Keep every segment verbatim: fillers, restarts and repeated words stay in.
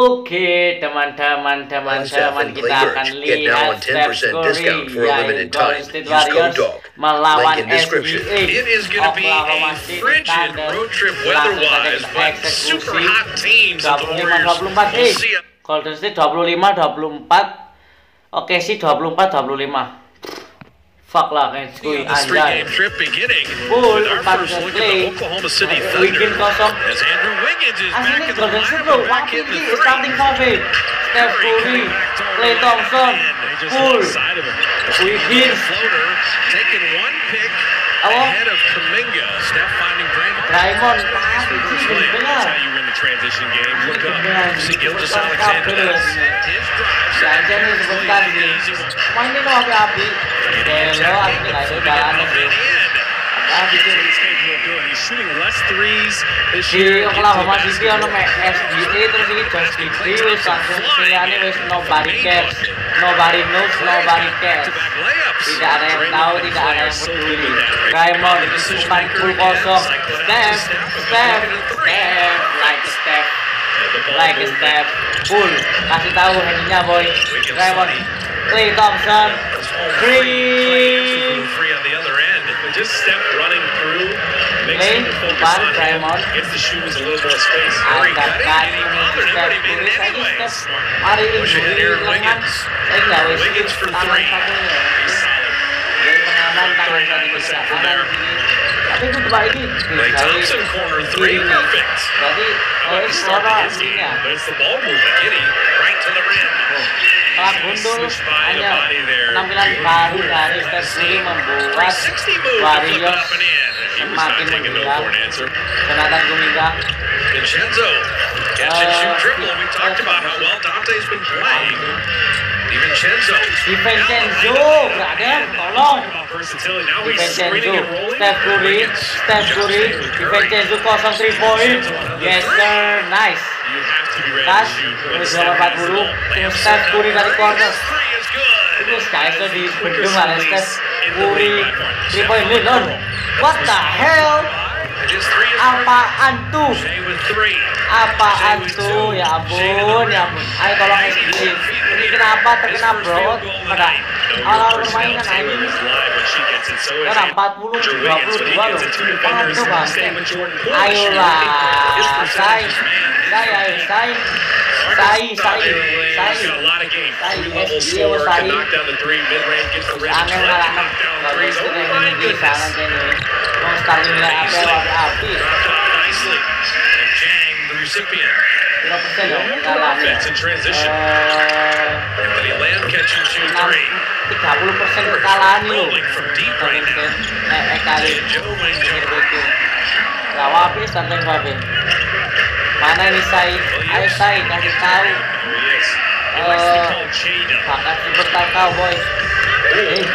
Oke teman-teman teman-teman kita akan lihat Steph Curry yang Golden State Warriors melawan S B A Oklahoma City Thunder. Langsung saja kita eksekusi dua puluh lima dua puluh empat. Eh Golden State dua puluh lima dua puluh empat. Oke sih dua puluh empat dua puluh lima. Fuck lah kan skuy anjay. Full empat play. Weekend kosong. Aslinya Golden State bro, wakil ini starting five. Steph Curry, Klay Thompson, full. Weekend. Awal. Draymond, benar. Jangan nih sebentar nih. Mainnya kok api-api. Delo asli nggak ada jalan sih. Api di Oklahoma City ono S B A terus ini Josh Giddey wis langsung pilihannya wis nobody cares, nobody knows, nobody cares. Tidak ada yang tahu, tidak ada yang peduli. Draymond umpan full kosong. Steph, Steph, Steph, like Steph, like Steph, full. Kasih tahu handnya boy. Draymond, Klay Thompson, three. Just step running through, Klay, umpan Draymond. Angkatkan Steph Curry saja Steph. Hari ini lengan. Saya nggak wis tangan satunya. Jadi pengaman tangan satu besar kanan sini. Tapi itu coba ini dari kiri nih. Jadi oh ini suara aslinya. Kelak gundul hanya penampilan baru dari Steph Curry membuat Warriors semakin menggila. Jonathan Kuminga. Vincenzo catch and shoot triple. We talked about how well Dante's been playing. Vincenzo. Vincenzo, brother, tolong. Vincenzo, Steph Curry, Steph Curry, Vincenzo kosong three point. Yes sir, nice. Tas, terus empat puluh. Terus Steph Curry dari corner. Itu sekali itu di bendung oleh Steph Curry three point lead on. What the hell? Apaan tuh? Apaan tuh? Ya ampun, ya ampun. Ayo tolong S B A. Ini kenapa terkena bro? Pada awal permainan ini. Karena empat puluh dua puluh dua loh. Aduh bangke. Ayolah, say, say, ayo say, say, say, say, say, S B A say. Angin ngalah enam. Kalau istilah ini di sana jadi. Mau starting nilai api api. Berapa persen dong kalahnya? Tiga puluh persen kekalahan loh. Eh kali itu. Lawa api starting five. Mana ini say? Ayo say kasih tahu. Eh, bakat super cowboy. Eh.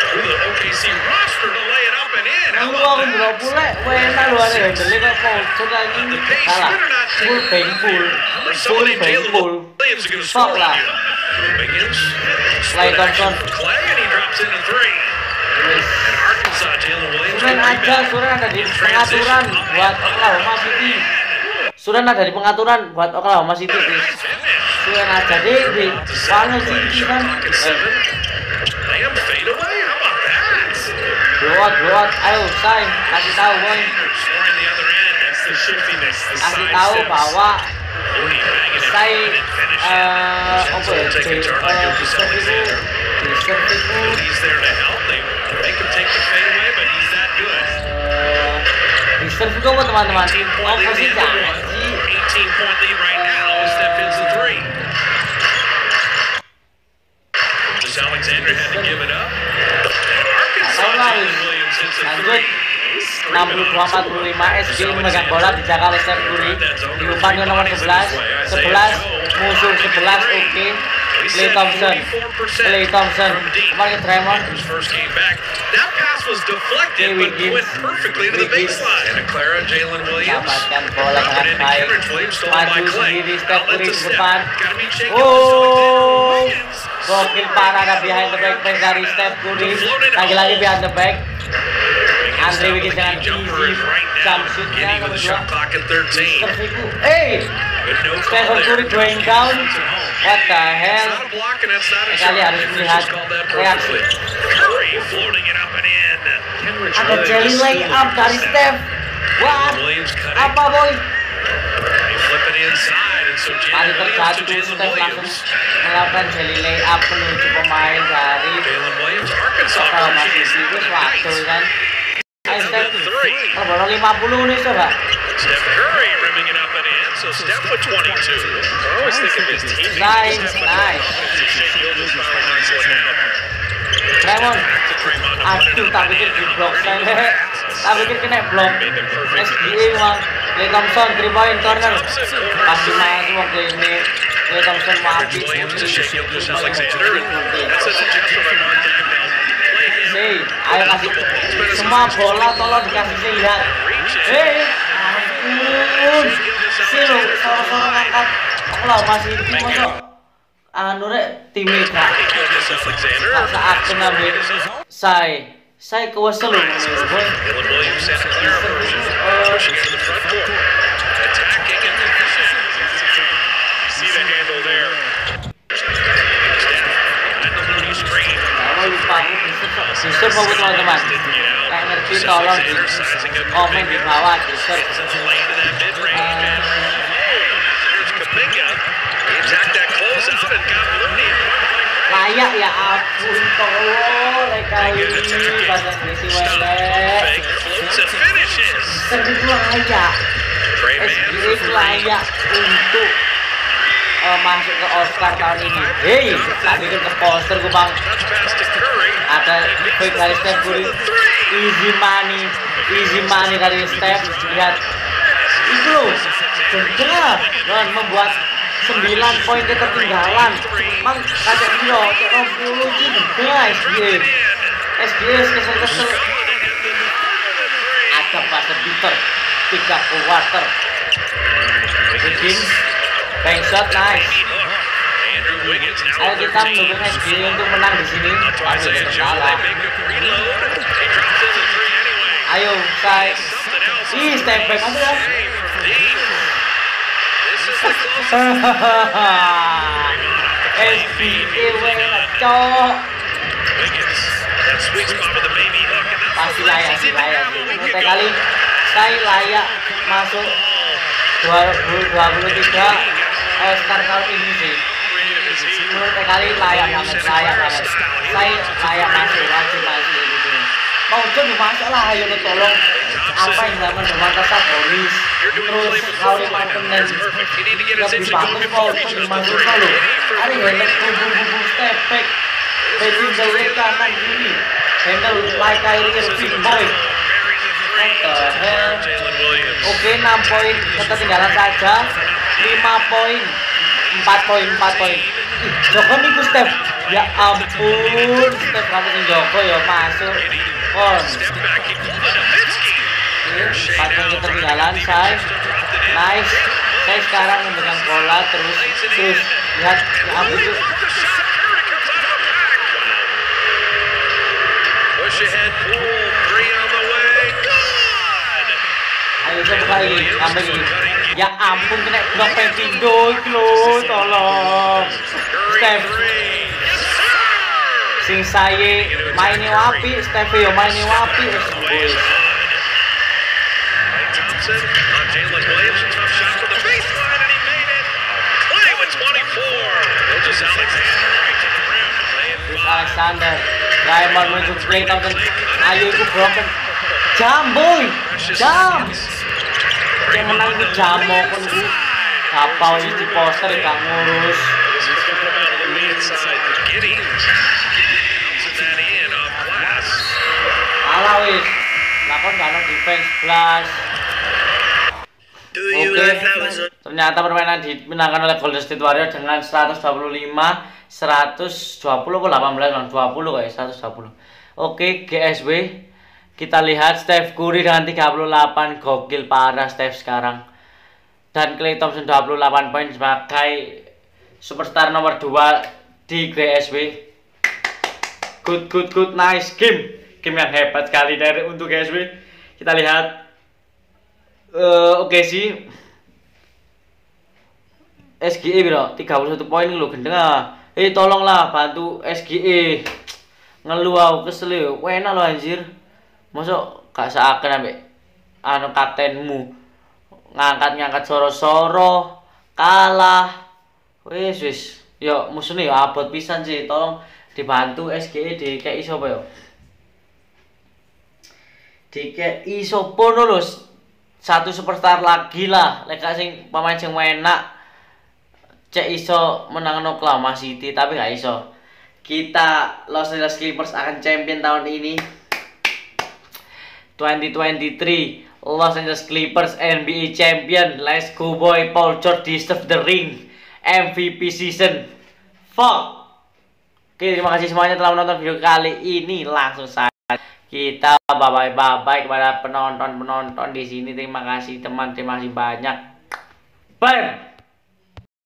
Lu aku belum pulek, wena lu ada yang beli kok kau lagi salah, full bank full, full bank full, fuck lah. Klay Thompson, Suran aja, Suran ada di pengaturan buat Oklahoma City. Suran ada di pengaturan buat Oklahoma City. Suran aja deh di Oklahoma City kan. Blow out, blow out, ayo say, kasih tahu boy, kasih tahu bahwa say, eh, apa ya, di serve itu, di serve itu, di serve itu apa teman-teman, apa sih jangan sih, Alexander had to give it up. Lanjut enam puluh dua empat puluh lima S B A memegang bola dijaga oleh Steph Curry di umpannya nomor sebelas sebelas musuh sebelas oke okay. Klay Thompson Klay Thompson kembali ke Draymond Klay Wiggins Wiggins dapatkan bola dengan baik maju sendiri Steph Curry ke depan oh gokil parah ada behind the back press dari Steph Curry lagi-lagi behind the back Andre Wiggins dengan easy jump shootnya nomor dua. Eh, Stephen Curry going down. What the hell? Kali harus melihat reaksi. Ada jelly layup dari Steph. Wah, apa boy? Kali terjatuh, Steph langsung melakukan jelly layup menuju pemain dari Oklahoma City. Itu waktu kan. Ayo Steph, kalau lima puluh nih coba. Steph Curry ripping it up and in. So Steph with twenty-two. I always think of his team. Nice, nice. Raymond, aduh tak pikir di blok saya. Tak pikir kena blok. S B A memang. Clay Thompson three point corner. Pasti masuk waktu ini. Clay Thompson mati. Hei, ayo kasih semua bola tolong dikasih lihat. Hei, ampun. Sih lo, soro-soro ngangkat. Aku lah masih tim masuk. Anu rek tim Mega. Saat aku ngambil saya, saya kewesel loh. Dessert mau teman-teman. Yang ngerti tolong di komen di bawah dessert. Layak ya ampun tolong kali bahasa Inggris welek. Segitu layak. S B A itu layak untuk uh, masuk ke Oscar tahun ini. Hei, tak bikin ke poster gue bang. Ada baik dari Steph Curry, easy money, easy money dari Steph. Lihat itu loh, jengkel dan membuat sembilan poin ketertinggalan. Mang kacau dia, cek puluh sih jengkel S B A. S B A kesel-kesel. Ada pasir Peter, tiga quarter. Wiggins, bank shot nice. Ayo kita mendukung S B A untuk menang di sini. Tapi salah. Ayo, saya. Ih, step back aja ya. S B A cok. Pasti layak sih layak. Setiap kali saya layak masuk dua ribu dua puluh tiga Oscar tahun ini sih. Menurut kali layak banget, layak banget. Saya layak masuk, wajib masuk gitu. Mau coba masuk lah, ayo tolong. Apa yang zaman zaman kesat Boris, terus Lauri Martin dan lebih bagus mau coba masuk kalau. Ada yang bumbu-bumbu step back, backing the way kanan kiri, handle like Kyrie Irving boy. Oke, enam poin ketertinggalan saja, lima poin, empat poin, empat poin. Joko nih Steph, ya ampun, Steph kamu nih Joko ya masuk, on. Empat poin ketertinggalan, saya, nice. Saya sekarang memegang bola terus, terus lihat, ya ampun tuh. Ayo coba lagi, ambil ini. Ya ampun kena blok Pentindo iki lho, tolong. Steph. Sing saye maine wapi, Steph yo maine wapi wis. Alexander, Raymond menuju Clay Thompson. Ayo itu broken. Jam boy, jam. Yang menang itu jamo kan bu. Kapal itu poster gak ngurus. Alah wis, lakon gak ada defense plus. Oke, ternyata permainan dimenangkan oleh Golden State Warriors dengan seratus dua puluh lima, seratus dua puluh ke delapan belas, dua puluh kayak seratus dua puluh. Oke, G S W. Kita lihat Steph Curry dengan tiga puluh delapan, gokil parah Steph sekarang. Dan Clay Thompson dua puluh delapan poin sebagai superstar nomor dua di G S W. Good, good, good, nice game. game yang hebat sekali dari untuk G S W. Kita lihat. Uh, Oke okay sih. S G E bro, tiga puluh satu poin lo gendeng ah. Eh tolonglah bantu S G E. Ngeluh aku kesel yo. Enak lo anjir. Mosok gak seakan ambek anu kaptenmu ngangkat-ngangkat soro-soro kalah. Wis wis. Yo musuhnya yo abot pisan sih. Tolong dibantu S G E dikei sapa yo. Dikei sapa lho. Satu superstar lagi lah. Lek sing pemain sing enak. Cek iso menang Oklahoma City tapi gak iso. Kita Los Angeles Clippers akan champion tahun ini. dua ribu dua puluh tiga Los Angeles Clippers N B A champion. Let's go boy. Paul George deserve the ring. M V P season. Fuck. Oke, terima kasih semuanya telah menonton video kali ini. Langsung saja kita bye bye bye kepada penonton-penonton di sini. Terima kasih teman, terima kasih banyak. Bye.